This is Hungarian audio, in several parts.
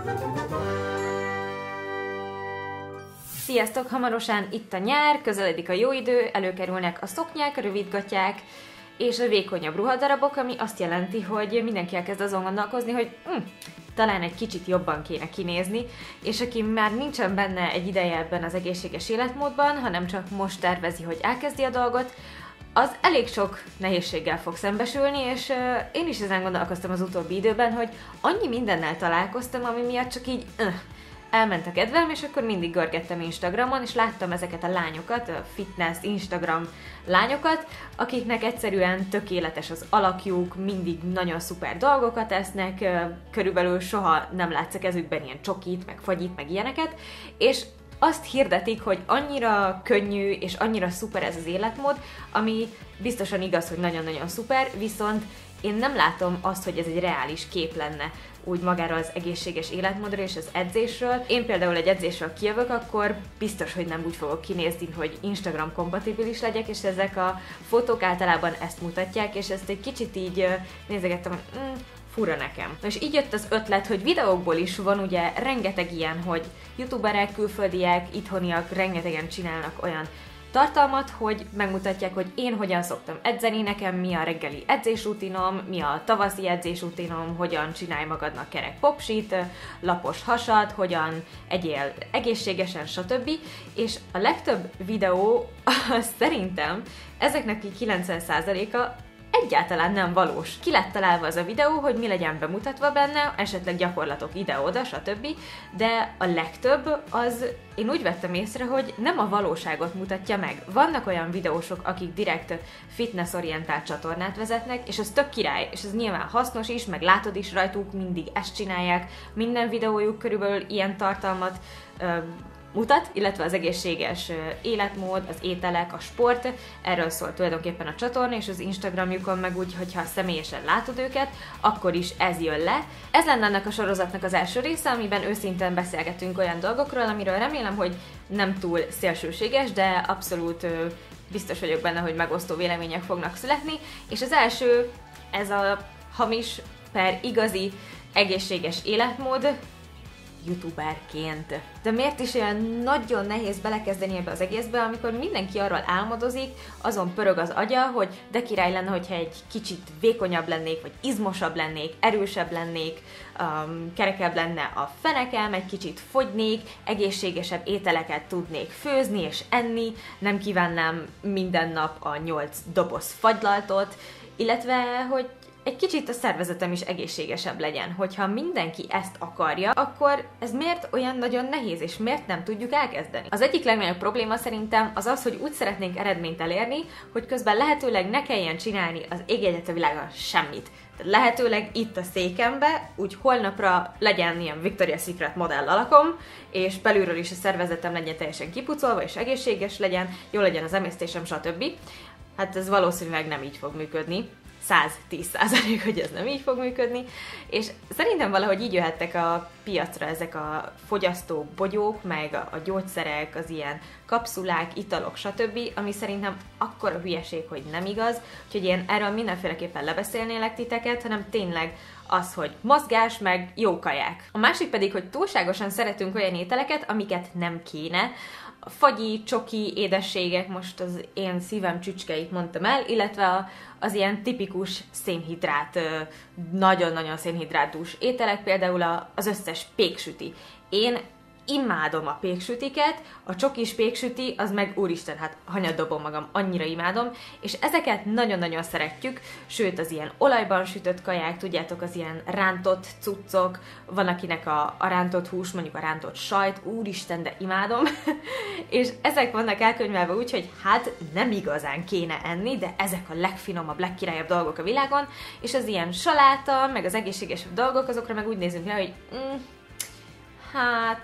Sziasztok! Hamarosan itt a nyár, közeledik a jó idő, előkerülnek a szoknyák, a rövidgatják és a vékonyabb ruhadarabok, ami azt jelenti, hogy mindenki elkezd azon gondolkozni, hogy talán egy kicsit jobban kéne kinézni, és aki már nincsen benne egy ideje ebben az egészséges életmódban, hanem csak most tervezi, hogy elkezdi a dolgot, az elég sok nehézséggel fog szembesülni, és én is ezen gondolkoztam az utóbbi időben, hogy annyi mindennel találkoztam, ami miatt csak így elment a kedvem, és akkor mindig görgettem Instagramon, és láttam ezeket a lányokat, a fitness Instagram lányokat, akiknek egyszerűen tökéletes az alakjuk, mindig nagyon szuper dolgokat esznek, körülbelül soha nem látsz a kezükben ilyen csokit, meg fagyit, meg ilyeneket, és azt hirdetik, hogy annyira könnyű és annyira szuper ez az életmód, ami biztosan igaz, hogy nagyon-nagyon szuper, viszont én nem látom azt, hogy ez egy reális kép lenne úgy magáról az egészséges életmódról és az edzésről. Én például egy edzésről kijövök, akkor biztos, hogy nem úgy fogok kinézni, hogy Instagram kompatibilis legyek, és ezek a fotók általában ezt mutatják, és ezt egy kicsit így nézegettem, hogy fura nekem. És így jött az ötlet, hogy videókból is van ugye rengeteg ilyen, hogy youtuberek, külföldiek, itthoniak rengetegen csinálnak olyan tartalmat, hogy megmutatják, hogy én hogyan szoktam edzeni, nekem mi a reggeli edzésrutinom, mi a tavaszi edzésrutinom, hogyan csinálj magadnak kerek popsit, lapos hasat, hogyan egyél egészségesen, stb. És a legtöbb videó szerintem ezeknek 90%-a egyáltalán nem valós. Ki lett találva az a videó, hogy mi legyen bemutatva benne, esetleg gyakorlatok ide-oda, stb. De a legtöbb az, én úgy vettem észre, hogy nem a valóságot mutatja meg. Vannak olyan videósok, akik direkt fitness-orientált csatornát vezetnek, és az tök király, és ez nyilván hasznos is, meg látod is rajtuk, mindig ezt csinálják, minden videójuk körülbelül ilyen tartalmat mutat, illetve az egészséges életmód, az ételek, a sport, erről szól tulajdonképpen a csatorna, és az Instagramjukon meg úgy, hogyha személyesen látod őket, akkor is ez jön le. Ez lenne ennek a sorozatnak az első része, amiben őszintén beszélgetünk olyan dolgokról, amiről remélem, hogy nem túl szélsőséges, de abszolút biztos vagyok benne, hogy megosztó vélemények fognak születni, és az első, ez a hamis per igazi egészséges életmód, youtuberként. De miért is olyan nagyon nehéz belekezdeni ebbe az egészbe, amikor mindenki arról álmodozik, azon pörög az agya, hogy de király lenne, hogyha egy kicsit vékonyabb lennék, vagy izmosabb lennék, erősebb lennék, kerekebb lenne a fenekem, egy kicsit fogynék, egészségesebb ételeket tudnék főzni és enni, nem kívánnám minden nap a 8 doboz fagylaltot, illetve, hogy egy kicsit a szervezetem is egészségesebb legyen. Hogyha mindenki ezt akarja, akkor ez miért olyan nagyon nehéz, és miért nem tudjuk elkezdeni? Az egyik legnagyobb probléma szerintem az az, hogy úgy szeretnénk eredményt elérni, hogy közben lehetőleg ne kelljen csinálni az ég egyet a világon semmit. Tehát lehetőleg itt a székembe, úgy holnapra legyen ilyen Victoria's Secret modell alakom, és belülről is a szervezetem legyen teljesen kipucolva, és egészséges legyen, jó legyen az emésztésem, stb. Hát ez valószínűleg nem így fog működni. 110%, hogy ez nem így fog működni, és szerintem valahogy így jöhettek a piacra ezek a fogyasztó bogyók, meg a gyógyszerek, az ilyen kapszulák, italok, stb., ami szerintem akkora hülyeség, hogy nem igaz, úgyhogy én erről mindenféleképpen lebeszélnélek titeket, hanem tényleg az, hogy mozgás, meg jó kaják. A másik pedig, hogy túlságosan szeretünk olyan ételeket, amiket nem kéne, a fagyi, csoki, édességek, most az én szívem csücskeit mondtam el, illetve az ilyen tipikus szénhidrát, nagyon-nagyon szénhidrátús ételek, például az összes péksüti. Én imádom a péksütiket, a csokis péksüti, az meg úristen, hát hanyat dobom magam, annyira imádom, és ezeket nagyon-nagyon szeretjük, sőt az ilyen olajban sütött kaják, tudjátok, az ilyen rántott cuccok, van akinek a rántott hús, mondjuk a rántott sajt, úristen, de imádom, és ezek vannak elkönyvelve úgy, hogy hát nem igazán kéne enni, de ezek a legfinomabb, legkirályabb dolgok a világon, és az ilyen saláta, meg az egészségesebb dolgok, azokra meg úgy nézünk le, hogy hát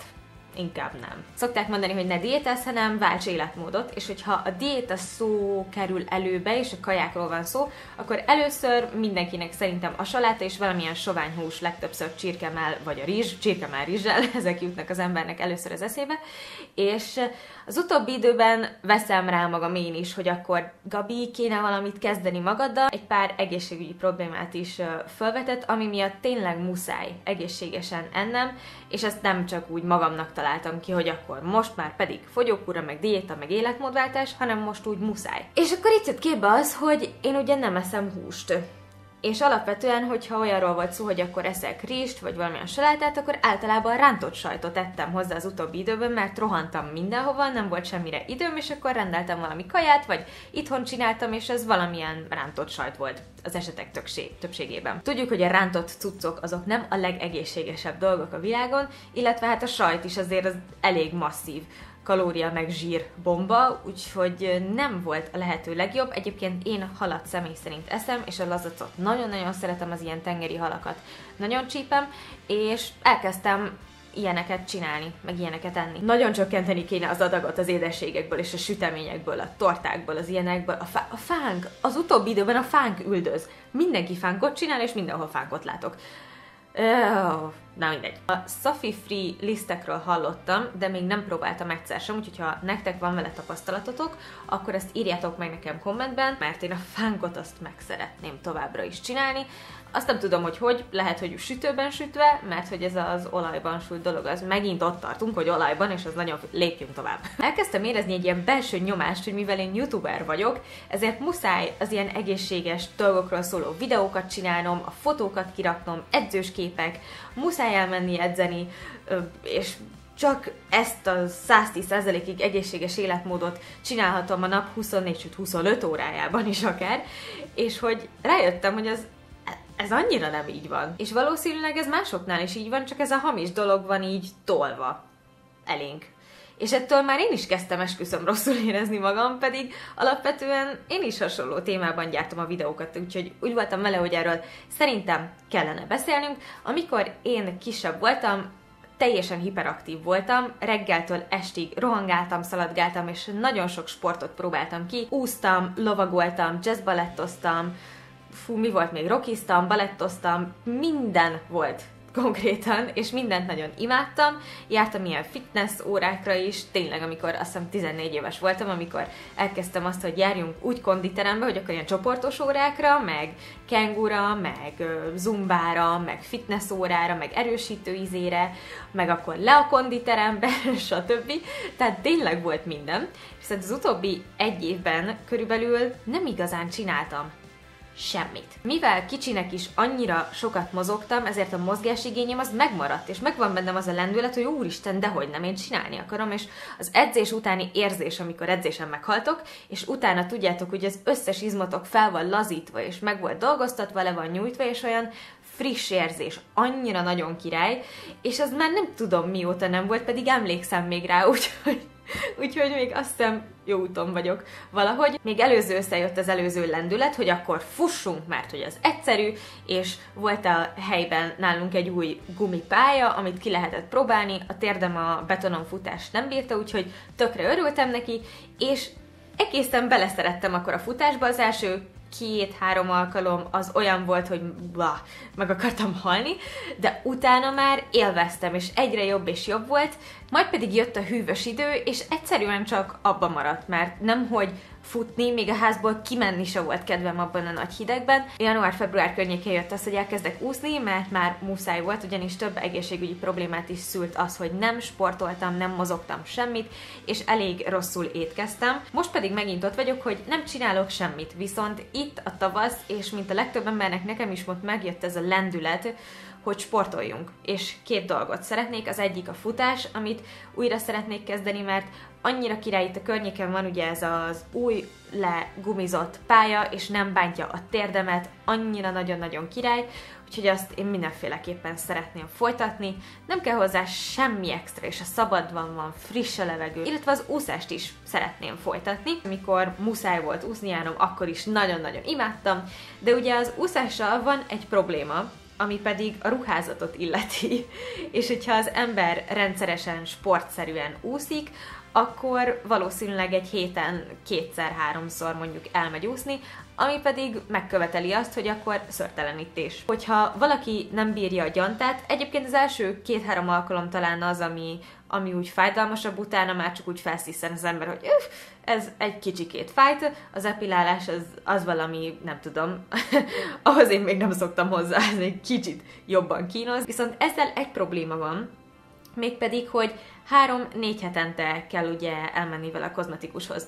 inkább nem. Szokták mondani, hogy ne diétázz, hanem válts életmódot, és hogyha a diéta szó kerül előbe, és a kajákról van szó, akkor először mindenkinek szerintem a saláta és valamilyen sovány hús, legtöbbször csirkemell vagy a rizs, csirkemell rizssel, ezek jutnak az embernek először az eszébe, és az utóbbi időben veszem rá magam én is, hogy akkor Gabi, kéne valamit kezdeni magaddal. Egy pár egészségügyi problémát is felvetett, ami miatt tényleg muszáj egészségesen ennem, és ezt nem csak úgy magamnak találtam ki, hogy akkor most már pedig fogyókúra, meg diéta, meg életmódváltás, hanem most úgy muszáj. És akkor itt jött képbe az, hogy én ugye nem eszem húst. És alapvetően, hogyha olyanról volt szó, hogy akkor eszek rizst, vagy valamilyen salátát, akkor általában rántott sajtot ettem hozzá az utóbbi időben, mert rohantam mindenhova, nem volt semmire időm, és akkor rendeltem valami kaját, vagy itthon csináltam, és ez valamilyen rántott sajt volt az esetek többségében. Tudjuk, hogy a rántott cuccok azok nem a legegészségesebb dolgok a világon, illetve hát a sajt is azért az elég masszív kalória meg zsír bomba, úgyhogy nem volt a lehető legjobb. Egyébként én halat személy szerint eszem, és a lazacot nagyon-nagyon szeretem, az ilyen tengeri halakat nagyon csípem, és elkezdtem ilyeneket csinálni, meg ilyeneket enni. Nagyon csökkenteni kéne az adagot az édességekből és a süteményekből, a tortákból, az ilyenekből. A fánk, az utóbbi időben a fánk üldöz. Mindenki fánkot csinál, és mindenhol fánkot látok. Na mindegy. A Safi Free lisztekről hallottam, de még nem próbáltam egyszer sem, úgyhogy ha nektek van vele tapasztalatotok, akkor ezt írjátok meg nekem kommentben, mert én a fánkot azt meg szeretném továbbra is csinálni. Azt nem tudom, hogy lehet, hogy sütőben sütve, mert hogy ez az olajban sült dolog, az megint ott tartunk, hogy olajban, és az nagyon lépjünk tovább. Elkezdtem érezni egy ilyen belső nyomást, hogy mivel én youtuber vagyok, ezért muszáj az ilyen egészséges dolgokról szóló videókat csinálnom, a fotókat kiraknom, edzős képek, muszáj elmenni edzeni, és csak ezt a 110%-ig egészséges életmódot csinálhatom a nap 24, sőt 25 órájában is akár, és hogy rájöttem, hogy ez annyira nem így van. És valószínűleg ez másoknál is így van, csak ez a hamis dolog van így tolva elénk. És ettől már én is kezdtem, esküszöm, rosszul érezni magam, pedig alapvetően én is hasonló témában gyártom a videókat, úgyhogy úgy voltam vele, hogy erről szerintem kellene beszélnünk. Amikor én kisebb voltam, teljesen hiperaktív voltam, reggeltől estig rohangáltam, szaladgáltam, és nagyon sok sportot próbáltam ki. Úsztam, lovagoltam, jazzbalettoztam, mi volt még, rockiztam, balettoztam, minden volt konkrétan, és mindent nagyon imádtam. Jártam ilyen fitness órákra is, tényleg, amikor azt hiszem 14 éves voltam, amikor elkezdtem azt, hogy járjunk úgy konditerembe, hogy akkor ilyen csoportos órákra, meg kengura, meg zumbára, meg fitness órára, meg erősítő izére, meg akkor le a konditerembe, stb. Tehát tényleg volt minden. Viszont az utóbbi egy évben körülbelül nem igazán csináltam semmit. Mivel kicsinek is annyira sokat mozogtam, ezért a mozgásigényem az megmaradt, és megvan bennem az a lendület, hogy úristen, dehogy nem, én csinálni akarom, és az edzés utáni érzés, amikor edzésen meghaltok, és utána tudjátok, hogy az összes izmotok fel van lazítva, és meg volt dolgoztatva, le van nyújtva, és olyan friss érzés, annyira nagyon király, és az már nem tudom mióta nem volt, pedig emlékszem még rá, úgyhogy még azt hiszem jó úton vagyok valahogy. Még előző összejött az előző lendület, hogy akkor fussunk, mert hogy az egyszerű, és volt a helyben nálunk egy új gumipálya, amit ki lehetett próbálni, a térdem a betonon futást nem bírta, úgyhogy tökre örültem neki, és egészen beleszerettem akkor a futásba. Az első 2-3 alkalom az olyan volt, hogy meg akartam halni, de utána már élveztem, és egyre jobb és jobb volt, majd pedig jött a hűvös idő, és egyszerűen csak abba maradt, mert nemhogy futni, még a házból kimenni se volt kedvem abban a nagy hidegben. Január-február környékén jött az, hogy elkezdek úszni, mert már muszáj volt, ugyanis több egészségügyi problémát is szült az, hogy nem sportoltam, nem mozogtam semmit, és elég rosszul étkeztem. Most pedig megint ott vagyok, hogy nem csinálok semmit, viszont itt a tavasz, és mint a legtöbb embernek, nekem is most megjött ez a lendület, hogy sportoljunk. És 2 dolgot szeretnék, az egyik a futás, amit újra szeretnék kezdeni, mert annyira király, itt a környéken van ugye ez az új legumizott pálya, és nem bántja a térdemet, annyira nagyon-nagyon király, úgyhogy azt én mindenféleképpen szeretném folytatni. Nem kell hozzá semmi extra, és a szabadban van, friss a levegő, illetve az úszást is szeretném folytatni. Amikor muszáj volt úszni járnom, akkor is nagyon-nagyon imádtam, de ugye az úszással van egy probléma, ami pedig a ruházatot illeti. És hogyha az ember rendszeresen, sportszerűen úszik, akkor valószínűleg egy héten 2-3-szor mondjuk elmegy úszni, ami pedig megköveteli azt, hogy akkor szőrtelenítés. Hogyha valaki nem bírja a gyantát, egyébként az első 2-3 alkalom talán az, ami úgy fájdalmasabb, utána már csak úgy felsziszen az ember, hogy ez egy kicsikét fájt, az epilálás az valami, nem tudom, ahhoz én még nem szoktam hozzá, ez egy kicsit jobban kínos. Viszont ezzel egy probléma van, mégpedig, hogy 3-4 hetente kell ugye elmenni vele a kozmetikushoz.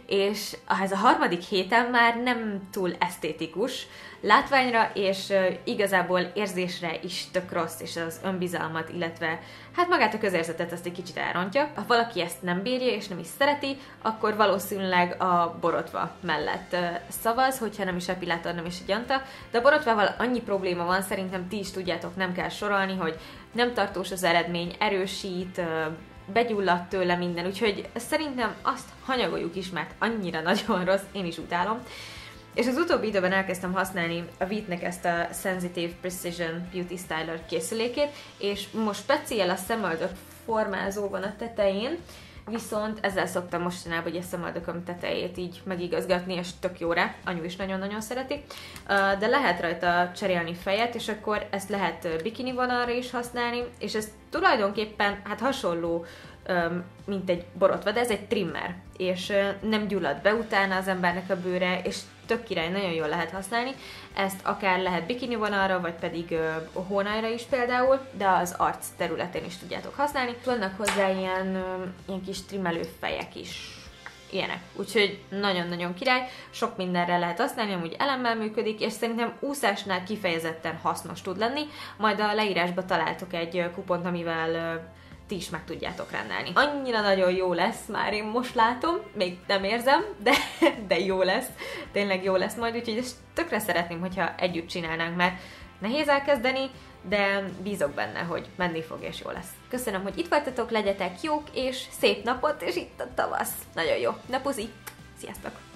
És ez a 3. héten már nem túl esztétikus látványra, és igazából érzésre is tök rossz, és az önbizalmat, illetve hát magát a közérzetet ezt egy kicsit elrontja. Ha valaki ezt nem bírja és nem is szereti, akkor valószínűleg a borotva mellett szavaz, hogyha nem is epilátor, nem is egy gyanta. De a borotvával annyi probléma van, szerintem ti is tudjátok, nem kell sorolni, hogy nem tartós az eredmény, erősít, begyulladt tőle minden, úgyhogy szerintem azt hanyagoljuk is, mert annyira nagyon rossz, én is utálom. És az utóbbi időben elkezdtem használni a Veet-nek ezt a Sensitive Precision Beauty Styler készülékét, és most speciál a szemöldök formázó van a tetején, viszont ezzel szoktam mostanában, hogy a szemöldököm tetejét így megigazgatni, és tök jó rá, anyu is nagyon-nagyon szereti. De lehet rajta cserélni fejet, és akkor ezt lehet bikini vonalra is használni, és ez tulajdonképpen hát hasonló, mint egy borotva, de ez egy trimmer, és nem gyullad be utána az embernek a bőre, és tök király, nagyon jól lehet használni. Ezt akár lehet bikini vonalra, vagy pedig hónajra is például, de az arc területén is tudjátok használni. Vannak hozzá ilyen kis trimmelő fejek is. Ilyenek. Úgyhogy nagyon-nagyon király, sok mindenre lehet használni, amúgy elemmel működik, és szerintem úszásnál kifejezetten hasznos tud lenni. Majd a leírásba találtok egy kupont, amivel ti is meg tudjátok rendelni. Annyira nagyon jó lesz, már én most látom, még nem érzem, de jó lesz, tényleg jó lesz majd, úgyhogy ezt tökre szeretném, hogyha együtt csinálnánk, mert nehéz elkezdeni, de bízok benne, hogy menni fog és jó lesz. Köszönöm, hogy itt voltatok, legyetek jók, és szép napot, és itt a tavasz. Nagyon jó. Na puzi! Sziasztok!